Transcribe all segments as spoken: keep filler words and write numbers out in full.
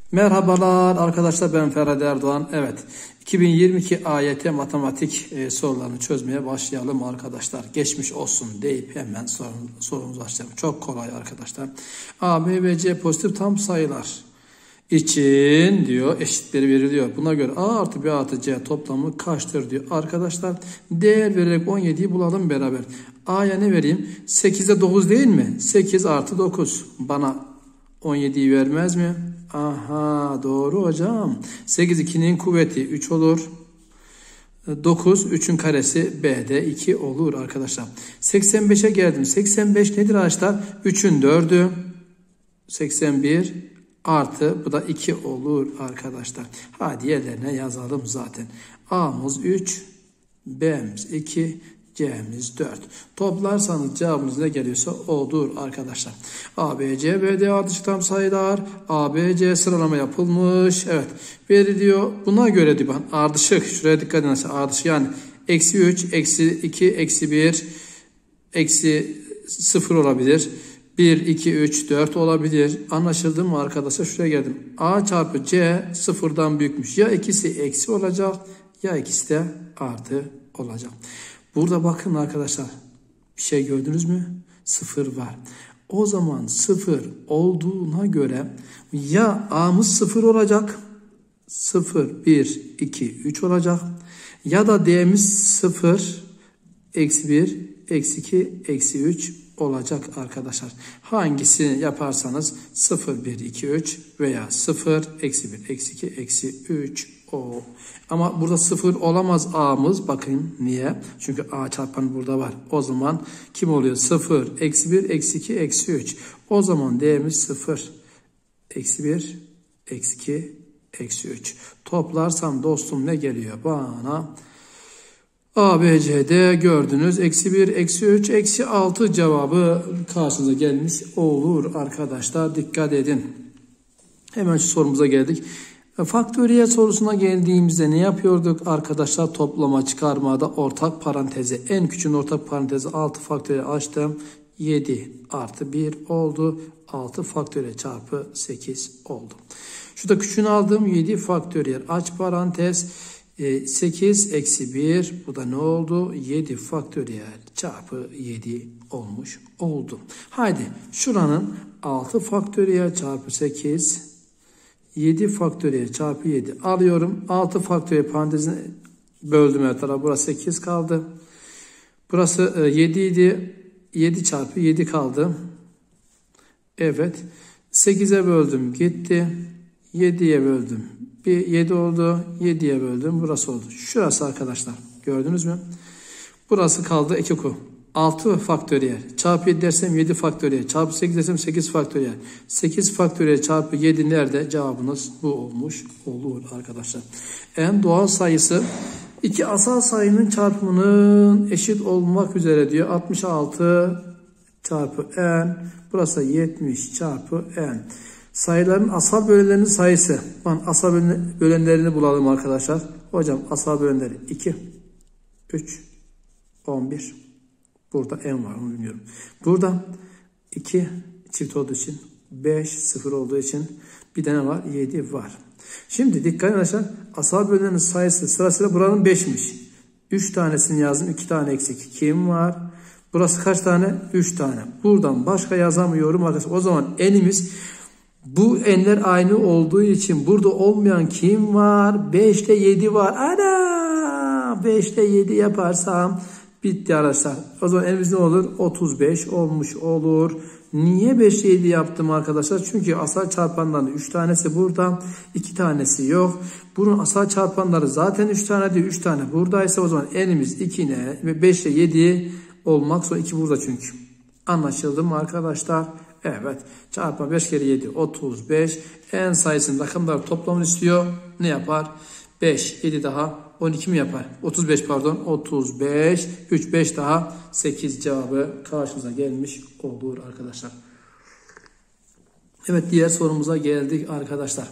Merhabalar arkadaşlar, ben Ferhat Erdoğan. Evet, iki bin yirmi iki A Y T matematik e, sorularını çözmeye başlayalım arkadaşlar. Geçmiş olsun deyip hemen sorun, sorumuza başlayalım. Çok kolay arkadaşlar. A, B ve C pozitif tam sayılar için diyor eşitleri veriliyor. Buna göre A artı B artı C toplamı kaçtır diyor. Arkadaşlar değer vererek on yediyi bulalım beraber. A'ya ne vereyim? sekizde dokuz değil mi? sekiz artı dokuz bana on yediyi vermez mi? Aha, doğru hocam. sekiz ikinin kuvveti üç olur. dokuz üçün karesi B'de iki olur arkadaşlar. seksen beşe geldim. seksen beş nedir arkadaşlar? üçün dördü. seksen bir artı bu da iki olur arkadaşlar. Hadi yerlerine yazalım zaten. A'mız üç, B'miz iki, C'miz dört. Toplarsanız cevabınız ne geliyorsa odur arkadaşlar. A, B, C, B, D ardışık tam sayılar. A, B, C sıralama yapılmış. Evet. Veriliyor. Buna göre diyor ben ardışık. Şuraya dikkat edin. Ardışık yani eksi üç, eksi iki, eksi bir, eksi sıfır olabilir. bir, iki, üç, dört olabilir. Anlaşıldı mı arkadaşlar? Şuraya geldim. A çarpı C sıfırdan büyükmüş. Ya ikisi eksi olacak ya ikisi de artı olacak. Burada bakın arkadaşlar, bir şey gördünüz mü? Sıfır var. O zaman sıfır olduğuna göre ya A'mız sıfır olacak, sıfır, bir, iki, üç olacak ya da D'miz sıfır, eksi bir, eksi iki, eksi üç olacak arkadaşlar. Hangisini yaparsanız sıfır, bir, iki, üç veya sıfır, eksi bir, eksi iki, eksi üç o. Ama burada sıfır olamaz A'mız. Bakın niye? Çünkü A çarpanı burada var. O zaman kim oluyor? sıfır, eksi bir, eksi iki, eksi üç. O zaman D'miz sıfır, eksi bir, eksi iki, eksi üç. Toplarsam dostum ne geliyor bana? A, B, C'de gördünüz. Eksi bir, eksi üç, eksi altı cevabı karşınıza gelmiş olur arkadaşlar. Dikkat edin. Hemen şu sorumuza geldik. Faktöriyel sorusuna geldiğimizde ne yapıyorduk arkadaşlar? Toplama çıkarmada ortak parantezi. En küçük ortak parantezi altı faktöriyel açtım. yedi artı bir oldu. altı faktöriyel çarpı sekiz oldu. Şurada küçüğünü aldım. yedi faktöriyel aç parantez. sekiz eksi bir, bu da ne oldu? yedi faktöriyel çarpı yedi olmuş oldu. Haydi şuranın altı faktöriyel çarpı sekiz, yedi faktöriyel çarpı yedi alıyorum. altı faktöriyel parantezini böldüm her tarafa. Burası sekiz kaldı. Burası yedi idi. yedi çarpı yedi kaldı. Evet. sekize böldüm gitti. yediye böldüm. Bir yedi oldu. yediye böldüm. Burası oldu. Şurası arkadaşlar. Gördünüz mü? Burası kaldı iki ku. altı faktöriyel. Çarpı yedi dersem yedi faktöriyel. Çarpı sekiz dersem sekiz faktöriyel. sekiz faktöriyel çarpı yedi nerede? Cevabınız bu olmuş olur arkadaşlar. En doğal sayısı iki asal sayının çarpımının eşit olmak üzere diyor. altmış altı çarpı n. Burası yetmiş çarpı n. Sayıların asal bölenlerinin sayısı. Ben asal bölenlerini bulalım arkadaşlar. Hocam asal bölenleri iki, üç, on bir. Burada n var, onu bilmiyorum. Burada iki çift olduğu için, beş sıfır olduğu için bir tane var, yedi var. Şimdi dikkat arkadaşlar. Asal bölenlerin sayısı sırasıyla buranın beşmiş. üç tanesini yazdım. iki tane eksik. Kim var? Burası kaç tane? üç tane. Buradan başka yazamıyorum arkadaşlar. O zaman n'imiz, bu n'ler aynı olduğu için burada olmayan kim var? beş ile yedi var. Ana! beş ile yedi yaparsam bitti arkadaşlar. O zaman n'imiz ne olur? otuz beş olmuş olur. Niye beş ile yedi yaptım arkadaşlar? Çünkü asal çarpanların üç tanesi burada, iki tanesi yok. Bunun asal çarpanları zaten üç tane değil, üç tane buradaysa o zaman n'imiz iki ne ve beş ile yedi olmak zorunda. iki burada çünkü. Anlaşıldı mı arkadaşlar? Evet. Çarpma beş kere yedi otuz beş. En sayısının rakamları toplamını istiyor. Ne yapar? beş, yedi daha on iki mi yapar? otuz beş pardon. otuz beş. üç, beş daha sekiz cevabı karşınıza gelmiş olur arkadaşlar. Evet, diğer sorumuza geldik arkadaşlar.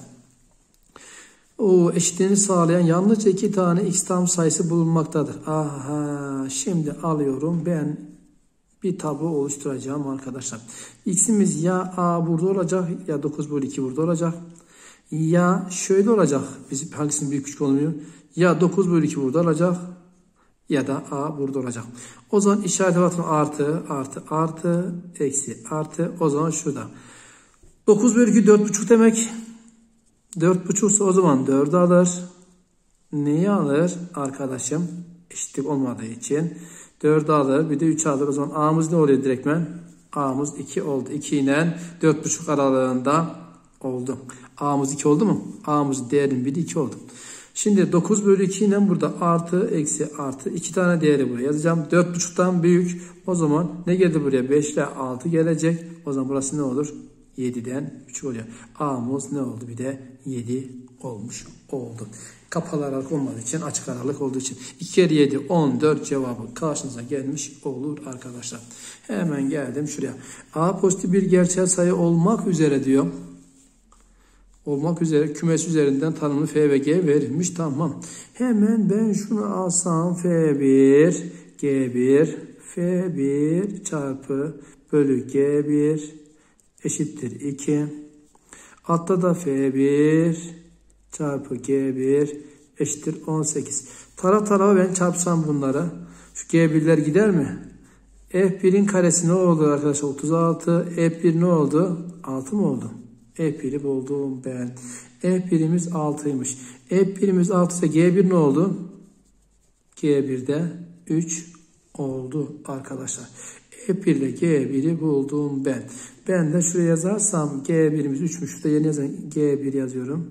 O eşitliğini sağlayan yalnızca iki tane x tam sayısı bulunmaktadır. Aha, şimdi alıyorum ben bir tablo oluşturacağım arkadaşlar. X'imiz ya A burada olacak ya dokuz bölü iki burada olacak. Ya şöyle olacak. Bizim hangisinin büyük küçük olmuyor? Ya dokuz bölü iki burada olacak. Ya da A burada olacak. O zaman işaret ebatını artı, artı, artı, eksi, artı. O zaman şurada. dokuz bölü iki dört buçuk demek. dört buçuksa o zaman dördü alır. Neyi alır arkadaşım? Eşitlik olmadığı için. dördü alır. Bir de üçü alır. O zaman A'mız ne oluyor direktmen? A'mız iki oldu. iki ile dört buçuk aralığında oldu. A'mız iki oldu mu? A'mızın değerinin biri iki oldu. Şimdi dokuz bölü iki ile burada artı, eksi, artı. iki tane değeri buraya yazacağım. dört buçuktan büyük. O zaman ne geldi buraya? beş ile altı gelecek. O zaman burası ne olur? yediden üç oluyor. A'mız ne oldu? Bir de yedi olmuş oldu. Kapalı aralık olmadığı için, açık aralık olduğu için. iki kere yedi, on dört cevabı karşınıza gelmiş olur arkadaşlar. Hemen geldim şuraya. A pozitif bir gerçel sayı olmak üzere diyor. Olmak üzere kümes üzerinden tanımlı F ve G verilmiş. Tamam. Hemen ben şunu alsam F bir, G bir, F bir çarpı bölü G bir eşittir iki. Altta da F bir çarpı G bir eşittir on sekiz. Taraf tarafa ben çarpsam bunları. Şu G birler gider mi? F birin karesi ne oldu arkadaşlar? otuz altı. F bir ne oldu? altı mı oldu? F bir'i buldum ben. F bir'imiz altıymış. F bir'imiz altı ise G bir ne oldu? G bir'de üç oldu arkadaşlar. F bir ile G bir'i buldum ben. Ben de şuraya yazarsam G bir'imiz üçmüş. Şurada yeni yazan G bir yazıyorum.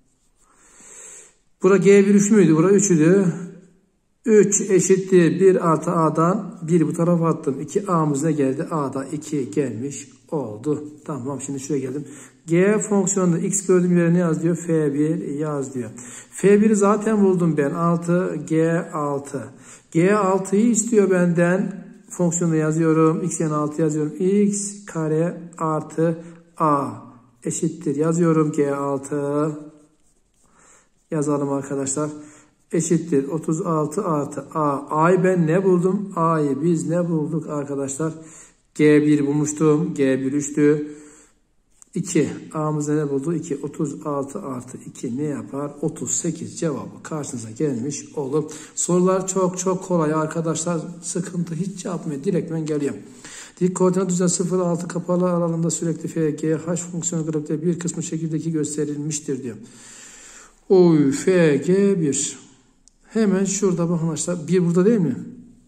Bura G bir üç müydü? Bura üç'üydü. üç eşittir bir artı A'dan bir bu tarafa attım. iki A'mız ne geldi? A'da iki gelmiş oldu. Tamam, şimdi şuraya geldim. G fonksiyonunda x gördüğüm yere ne yaz diyor? F bir yaz diyor. F bir'i zaten buldum ben. altı, G altı. G altıyı istiyor benden. Fonksiyonu yazıyorum. X yerine altı yazıyorum. X kare artı A eşittir. Yazıyorum G altı. Yazalım arkadaşlar. Eşittir otuz altı artı A. A'yı ben ne buldum? A'yı biz ne bulduk arkadaşlar? G bir bulmuştum. G bir üç'tü. iki. A'mız ne buldu? iki. otuz altı artı iki ne yapar? otuz sekiz cevabı karşınıza gelmiş olur. Sorular çok çok kolay arkadaşlar. Sıkıntı hiç yapmıyor. Direktmen geliyor. Dik koordinat düzlem sıfır altı kapalı aralığında sürekli F, G, H fonksiyonu grafikte bir kısmı şekildeki gösterilmiştir diyor. Oy, F, G bir. Hemen şurada bakın arkadaşlar. bir burada değil mi?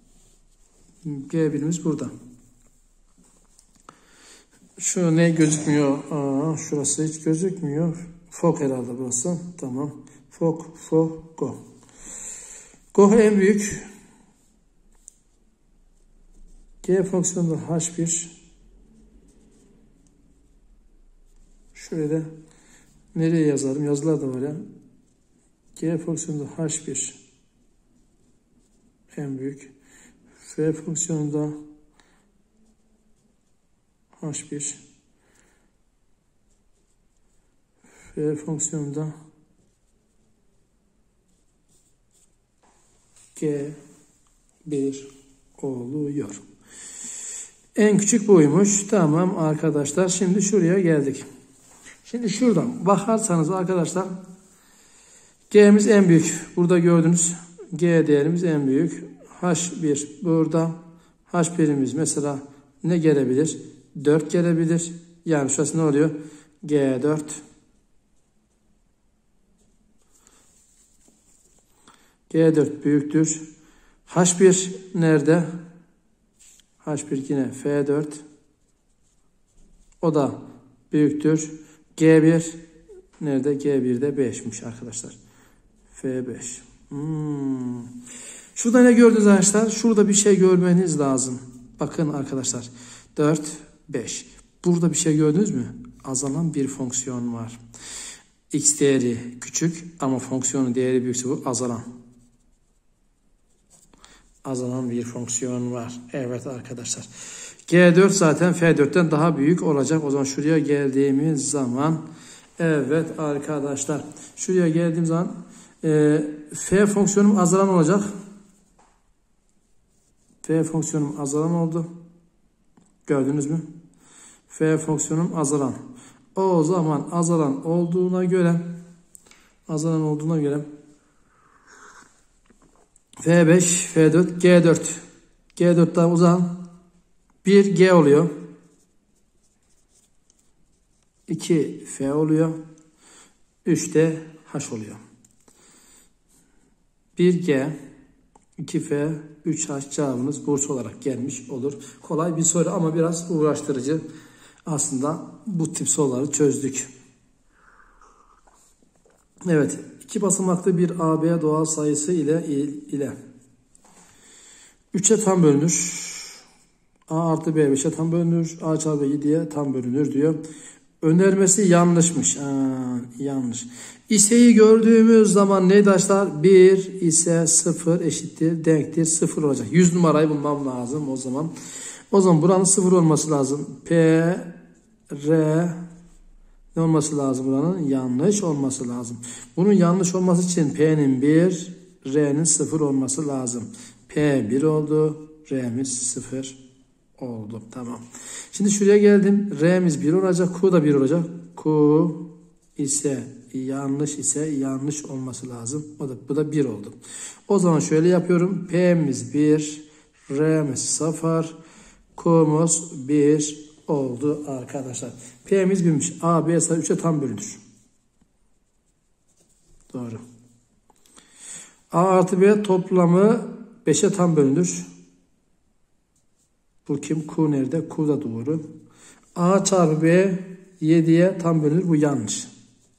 G bir'imiz burada. Şu ne gözükmüyor? Aa, şurası hiç gözükmüyor. Fok herhalde burası. Tamam. Fok, fok, go. Go en büyük. G fonksiyonunda H bir. Şöyle de nereye yazarım? Yazılar da var ya. G fonksiyonunda H bir en büyük. F fonksiyonunda H bir. F fonksiyonunda G bir oluyor. En küçük buymuş. Tamam arkadaşlar. Şimdi şuraya geldik. Şimdi şuradan bakarsanız arkadaşlar G'miz en büyük. Burada gördünüz. G değerimiz en büyük. H bir burada. H bir'imiz mesela ne gelebilir? dört gelebilir. Yani şurası ne oluyor? G dört. G dört büyüktür. H bir nerede? H bir yine F dört. O da büyüktür. G bir nerede? G bir'de beş'miş arkadaşlar. F beş. Hmm. Şurada ne gördünüz arkadaşlar? Şurada bir şey görmeniz lazım. Bakın arkadaşlar. dört, beş. Burada bir şey gördünüz mü? Azalan bir fonksiyon var. X değeri küçük ama fonksiyonun değeri büyükse bu azalan. Azalan bir fonksiyon var. Evet arkadaşlar. G dört zaten F dört'ten daha büyük olacak. O zaman şuraya geldiğimiz zaman evet arkadaşlar. Şuraya geldiğim zaman e, F fonksiyonum azalan olacak. F fonksiyonum azalan oldu. Gördünüz mü? F fonksiyonum azalan. O zaman azalan olduğuna göre azalan olduğuna göre F beş, F dört, G dört. G dörtten uzan. bir G oluyor. iki F oluyor. üç de H oluyor. bir G, iki F, üç H cevabımız Bursa olarak gelmiş olur. Kolay bir soru ama biraz uğraştırıcı. Aslında bu tip soruları çözdük. Evet, iki basamaklı bir A B doğal sayısı ile ile üçe tam bölünür. A artı B beşe tam bölünür. A çarpı yediye tam bölünür diyor. Önermesi yanlışmış. Aa, yanlış. İseyi gördüğümüz zaman neydi arkadaşlar? bir ise sıfır eşittir, denktir, sıfır olacak. yüz numarayı bulmam lazım o zaman. O zaman buranın sıfır olması lazım. P, R ne olması lazım buranın? Yanlış olması lazım. Bunun yanlış olması için P'nin bir, R'nin sıfır olması lazım. P bir oldu, R'miz sıfır oldu. Tamam. Şimdi şuraya geldim. R'miz bir olacak, Q da bir olacak. Q ise yanlış ise yanlış olması lazım. O da, bu da bir oldu. O zaman şöyle yapıyorum. P'miz bir, R'miz sıfır, Q'muz bir oldu arkadaşlar. P'miz birmiş. A, B sayı üçe tam bölünür. Doğru. A artı B toplamı beşe tam bölünür. Bu kim? Q nerede? Q da doğru. A çarpı B yediye tam bölünür. Bu yanlış.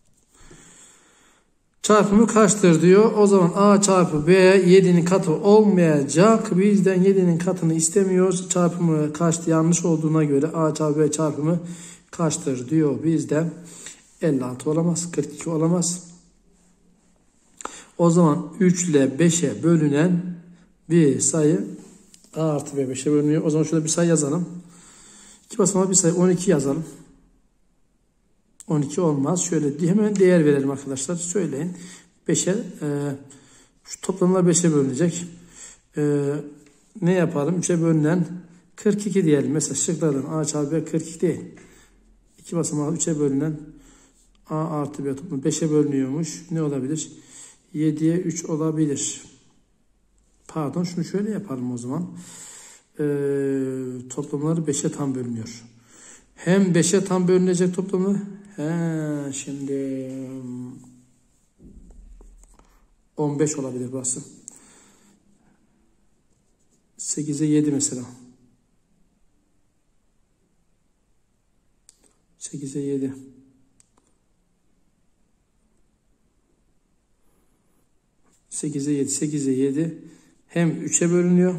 Çarpımı kaçtır diyor. O zaman A çarpı B yedinin katı olmayacak. Bizden yedinin katını istemiyoruz. Çarpımı kaçtı? Yanlış olduğuna göre A çarpı B çarpımı kaçtır diyor bizden. elli altı olamaz. kırk iki olamaz. O zaman üç ile beşe bölünen bir sayı A artı B beşe bölünüyor. O zaman şurada bir sayı yazalım. iki basamağı bir sayı on iki yazalım. on iki olmaz. Şöyle hemen değer verelim arkadaşlar. Söyleyin. beşe e, şu toplamlar beşe bölünecek. E, ne yapalım? üçe bölünen kırk iki diyelim. Mesela şıklardan A çarpı B kırk iki değil. iki basamağı üçe bölünen A artı B toplamı beşe bölünüyormuş. Ne olabilir? yediye üç olabilir. Pardon, şunu şöyle yapalım o zaman. Ee, toplamları beşe tam bölünüyor. Hem beşe tam bölünecek toplamı. He, şimdi on beş olabilir burası. sekize yedi mesela. sekize yedi. sekize yedi. sekize yedi. Hem üçe bölünüyor.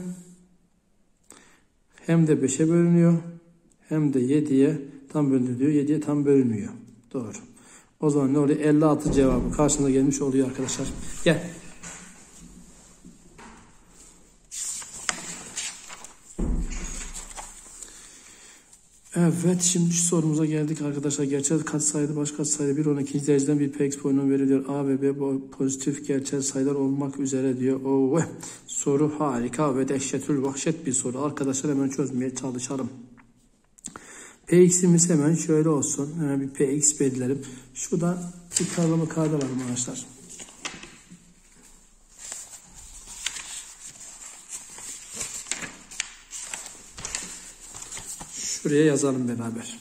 Hem de beşe bölünüyor. Hem de yediye tam bölünüyor. yediye tam bölünmüyor. Doğru. O zaman ne oluyor? elli altı cevabı karşımıza gelmiş oluyor arkadaşlar. Gel. Evet, şimdi şu sorumuza geldik arkadaşlar. Gerçel katsayıda baş katsayıda bir on ikinci dereceden bir P x polinom veriliyor. A ve B pozitif gerçel sayılar olmak üzere diyor. Oh, soru harika ve dehşetül vahşet bir soru. Arkadaşlar hemen çözmeye çalışalım. P x'imiz hemen şöyle olsun. Hemen bir P x belirleyelim. Şurada bir kavramı kağıda var arkadaşlar. Şuraya yazalım beraber.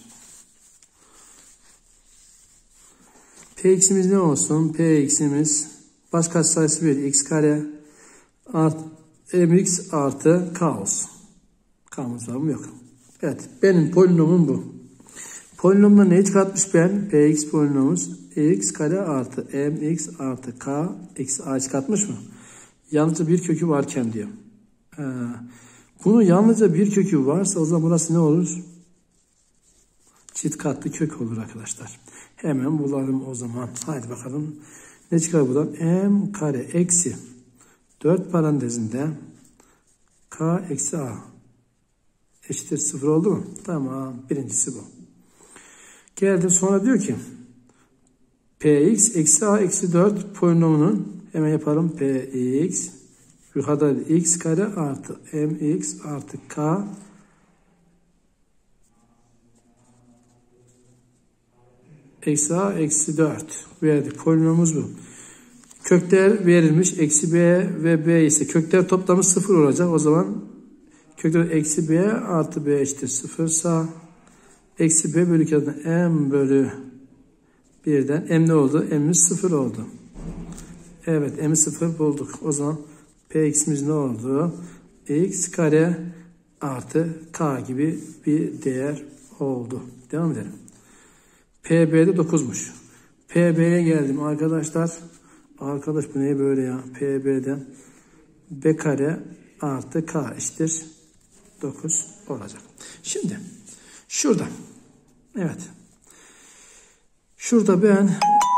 P x'imiz ne olsun? P x'imiz baş katsayısı bir x kare art mx artı k olsun. K'mız var mı? Yok. Evet. Benim polinomum bu. Polinomda neyi çıkartmış ben? P x polinomumuz x kare artı mx artı k eksi a çıkartmış mı? Yalnızca bir kökü varken diyor. Ee, Bunun yalnızca bir kökü varsa o zaman burası ne olur? Çift katlı kök olur arkadaşlar. Hemen bulalım o zaman. Haydi bakalım. Ne çıkar buradan? M kare eksi dört parantezinde k eksi a eşittir sıfır oldu mu? Tamam. Birincisi bu. Geldim sonra diyor ki px eksi a eksi dört polinomunun hemen yapalım. Px yukarıda x kare artı mx artı k Eksi A eksi dört verdik. Polinomumuz bu. Kökler verilmiş. Eksi B ve B ise kökler toplamı sıfır olacak. O zaman kökler eksi B artı B eşittir sıfırsa eksi B bölü iki'den M bölü bir'den M ne oldu? M'imiz sıfır oldu. Evet, M'i sıfır bulduk. O zaman Px'imiz ne oldu? X kare artı K gibi bir değer oldu. Devam edelim. P B'de dokuz'muş. P B'ye geldim arkadaşlar. Arkadaş bu ne böyle ya? P B'den B kare artı K eşittir dokuz olacak. Şimdi şurada. Evet. Şurada ben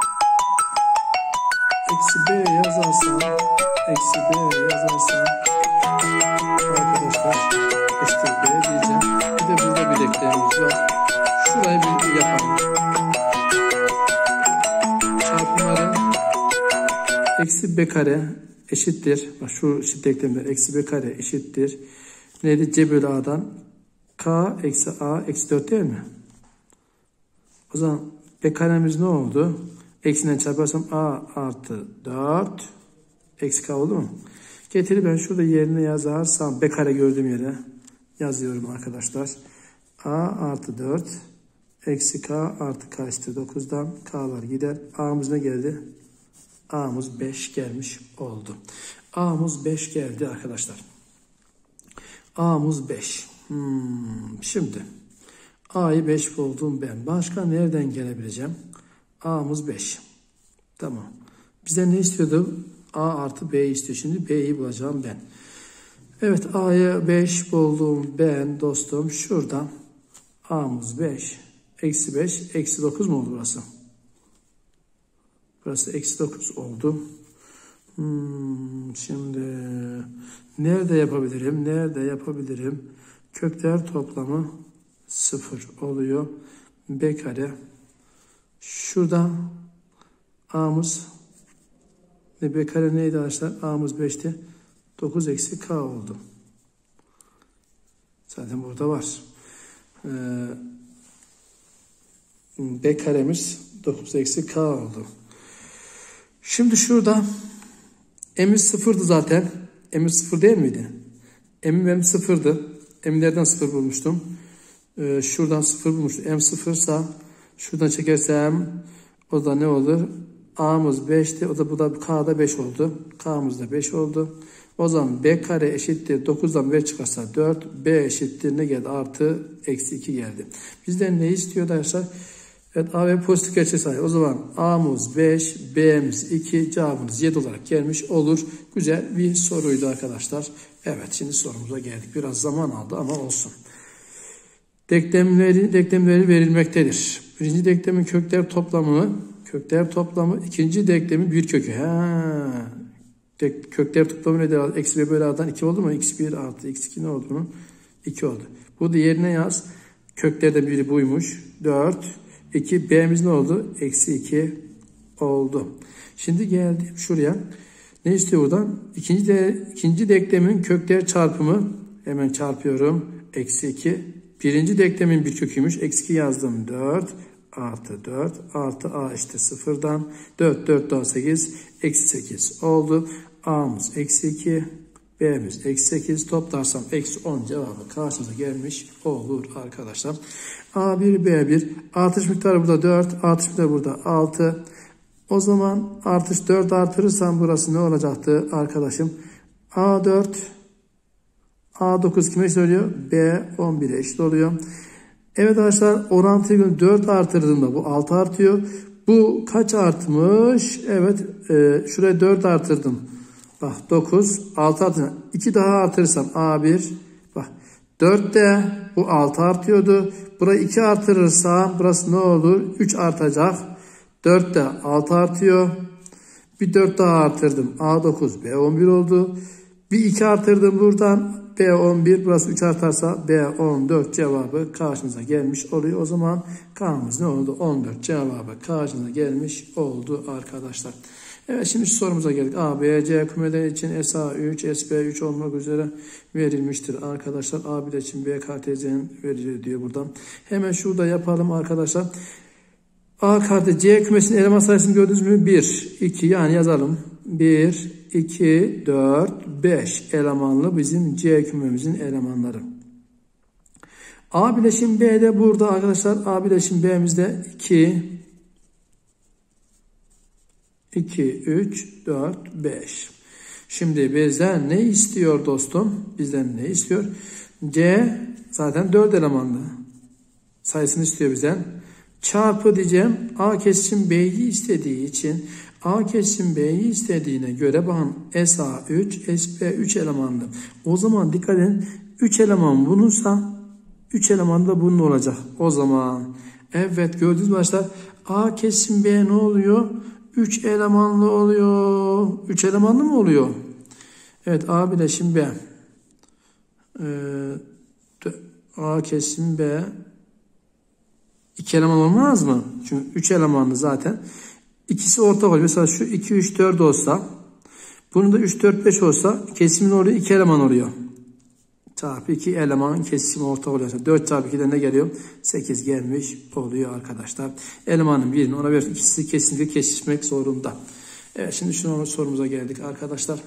eksi B yazarsam eksi B yazarsam arkadaşlar eşittir B diyeceğim. Bir de burada bir denklemimiz var. Şurayı bir yapalım. Çarpımları eksi B kare eşittir. Bak şu denklemler eksi B kare eşittir. Neydi? C bölü A'dan K eksi A eksi dört değil mi? O zaman B karemiz ne oldu? Eksinden çarparsam A artı dört eksi K oldu mu? Getirip ben şurada yerine yazarsam B kare gördüğüm yere yazıyorum arkadaşlar. A artı dört eksi K artı K eşittir dokuz'dan K'lar gider. A'mız ne geldi? A'mız beş gelmiş oldu. A'mız beş geldi arkadaşlar. A'mız beş. Hmm, şimdi A'yı beş buldum ben. Başka nereden gelebileceğim? A'mız beş. Tamam. Bize ne istiyordu? A artı B istiyor. Şimdi B'yi bulacağım ben. Evet, A'yı beş buldum ben dostum. Şuradan A'mız beş. Eksi beş. Eksi dokuz mu oldu burası? Burası eksi dokuz oldu. Hmm, şimdi nerede yapabilirim? Nerede yapabilirim? Kökler toplamı sıfır oluyor. B kare. Şurada A'mız ne? B kare neydi arkadaşlar? A'mız beş'ti. dokuz eksi K oldu. Zaten burada var. Ee, B karemiz dokuz eksi K oldu. Şimdi şurada M'imiz sıfır'dı zaten. M'imiz sıfır değil miydi? M'im M sıfır'dı. M'lerden sıfır bulmuştum. Ee, şuradan sıfır bulmuştum. M sıfır'sa şuradan çekersem o da ne olur? A'mız beş'ti. O da bu da K'da beş oldu. K'mız da beş oldu. O zaman B kare eşittir dokuz'dan beş çıkarsa dört. B eşittir ne geldi? Artı eksi iki geldi. Bizden ne istiyordu arkadaşlar? Evet, A ve pozitif gerçeğe sahip. O zaman A'mız beş, B'miz iki, cevabımız yedi olarak gelmiş olur. Güzel bir soruydu arkadaşlar. Evet, şimdi sorumuza geldik. Biraz zaman aldı ama olsun. Denklemleri, denklemleri verilmektedir. Birinci denklemin kökler toplamı, kökler toplamı, ikinci denklemin bir kökü. Ha. Kökler toplamı nedir? Eksi B bölü A'dan iki oldu mu? X bir artı X iki ne oldu bunun? iki oldu. Bu da yerine yaz. Köklerden biri buymuş. dört. iki. B'miz ne oldu? Eksi iki oldu. Şimdi geldim şuraya. Ne istiyor buradan? İkinci, de, ikinci denklemin kökler çarpımı. Hemen çarpıyorum. Eksi iki. Birinci denklemin bir köküymüş. Eksi iki yazdım. dört artı dört artı A işte sıfır'dan. dört, dört daha sekiz. Eksi sekiz oldu. A'mız eksi iki. B'miz eksi sekiz. Toplarsam eksi on cevabı karşımıza gelmiş olur arkadaşlar. A bir, B bir. Artış miktarı burada dört. Artış miktarı burada altı. O zaman artış dört artırırsam burası ne olacaktı arkadaşım? A dört. A dokuz kime eşit oluyor? B on bir'e eşit oluyor. Evet arkadaşlar, orantıyı dört artırdığımda bu altı artıyor. Bu kaç artmış? Evet, e, şuraya dört artırdım. Bak dokuz, altı artırdım. iki daha artırırsam A bir. Bak dört'te bu altı artıyordu. Burayı iki artırırsam burası ne olur? üç artacak. dört'te altı artıyor. Bir dört daha artırdım. A dokuz, B on bir oldu. Bir iki artırdım buradan. B on bir, burası üç artarsa B on dört cevabı karşınıza gelmiş oluyor. O zaman K'mız ne oldu? on dört cevabı karşınıza gelmiş oldu arkadaşlar. Evet, şimdi şu sorumuza geldik. A, B, C kümeleri için S A üç, S B üç olmak üzere verilmiştir arkadaşlar. A bir için B kartezyen verilir diyor buradan. Hemen şurada yapalım arkadaşlar. A kartı C kümesinin eleman sayısını gördünüz mü? bir, iki yani yazalım. bir, iki, dört, beş elemanlı bizim C kümemizin elemanları. A bileşim B'de burada arkadaşlar. A bileşim B'mizde iki, iki, üç, dört, beş. Şimdi bizden ne istiyor dostum? Bizden ne istiyor? C zaten dört elemanlı. Sayısını istiyor bizden. Çarpı diyeceğim. A kesişim B'yi istediği için A kesişim B'yi istediğine göre bakın S A üç, S B üç elemanlı. O zaman dikkat edin. üç eleman bununsa üç eleman da bunun olacak. O zaman evet gördünüz mü arkadaşlar? A kesişim B ne oluyor? üç elemanlı oluyor. üç elemanlı mı oluyor? Evet A bileşim B. Ee, A kesişim B iki eleman olmaz mı? Çünkü üç elemanlı zaten. İkisi ortak oluyor. Mesela şu iki, üç, dört olsa bunun da üç, dört, beş olsa kesimin oluyor iki eleman oluyor. Çarpı iki eleman kesimi ortak oluyor. dört çarpı iki'den ne geliyor? sekiz gelmiş oluyor arkadaşlar. Elemanın birini ona ver. İkisi kesinlikle kesişmek zorunda. Evet şimdi şuna sorumuza geldik arkadaşlar.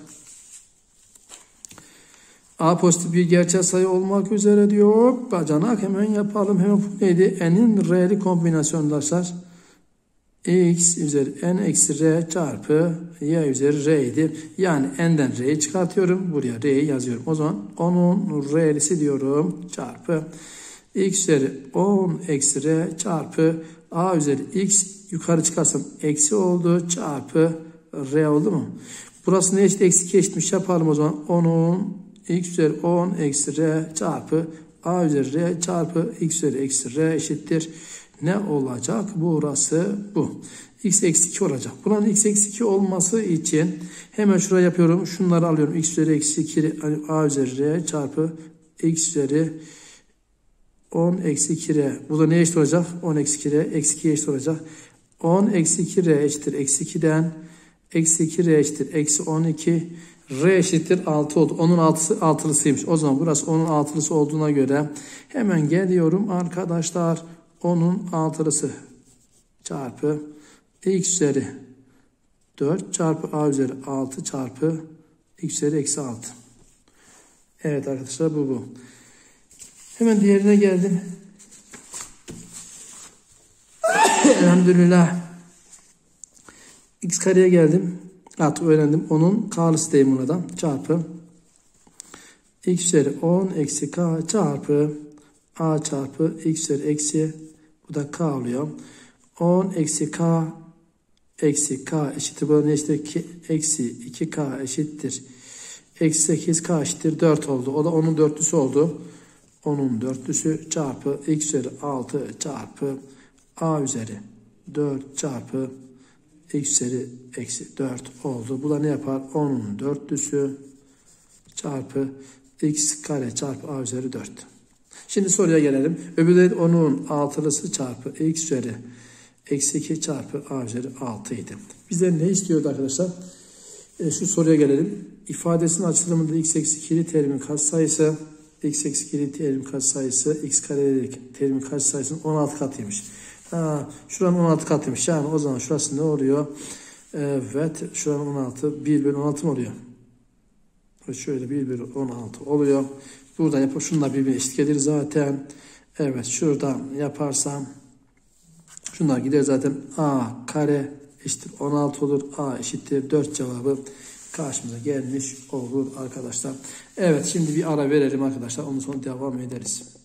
A pozitif bir gerçel sayı olmak üzere diyor. Bacanak hemen yapalım. Hemen bu neydi? N'in R'li kombinasyonu arkadaşlar. X üzeri N eksi R çarpı Y üzeri R idi. Yani N'den R'yi çıkartıyorum. Buraya R'yi yazıyorum. O zaman onun R'lisi diyorum. Çarpı X üzeri on eksi R çarpı A üzeri X yukarı çıkarsam eksi oldu. Çarpı R oldu mu? Burası ne eşit? Eksi iki eşitmiş. Yapalım o zaman. onun X üzeri on eksi R çarpı A üzeri R çarpı X üzeri eksi R eşittir. Ne olacak? Burası bu. X eksi iki olacak. Buranın X eksi iki olması için hemen şuraya yapıyorum. Şunları alıyorum. X üzeri eksi iki A üzeri R çarpı X üzeri on eksi iki R. Bu da ne eşit olacak? on eksi iki R. Eksi iki eşit olacak. on eksi iki R eşittir. Eksi iki'den eksi iki R eşittir. Eksi on iki R eşittir altı oldu. Onun altısı, altılısıymış. O zaman burası onun altılısı olduğuna göre hemen geliyorum arkadaşlar. onun altılısı çarpı X üzeri dört çarpı A üzeri altı çarpı X üzeri eksi altı. Evet arkadaşlar bu bu. Hemen diğerine geldim. Elhamdülillah. X kareye geldim. Artık öğrendim. Onun K'lısı diyeyim buna da. Çarpı X üzeri on eksi K çarpı A çarpı X üzeri eksi bu da K oluyor. on eksi K eksi K eşittir. Bu ne eşittir? Eksi iki K eşittir. Eksi sekiz K eşittir dört oldu. O da onun dörtlüsü oldu. onun dörtlüsü çarpı X üzeri altı çarpı A üzeri dört çarpı X üzeri eksi dört oldu. Bu da ne yapar? onun dörtlüsü çarpı X kare çarpı A üzeri dört. Şimdi soruya gelelim. Öbürleri onun altılısı çarpı X üzeri eksi iki çarpı A üzeri altı idi. Bizden ne istiyordu arkadaşlar? E, şu soruya gelelim. İfadesinin açılımında x eksi ikili terimin katsayısı, x eksi ikili terimin katsayısı, x karelik terimin katsayısının on altı katıymış. Ha, şuranın on altı katıymış. Yani o zaman şurası ne oluyor? Evet, şuranın on altı, bir bölü on altı mı oluyor? Şöyle bir bölü on altı oluyor. Buradan yapıp şunlar birbirine eşit gelir zaten. Evet, şuradan yaparsam şunlar gider zaten. A kare eşittir on altı olur. A eşittir dört cevabı karşımıza gelmiş olur arkadaşlar. Evet, şimdi bir ara verelim arkadaşlar. Ondan sonra devam ederiz.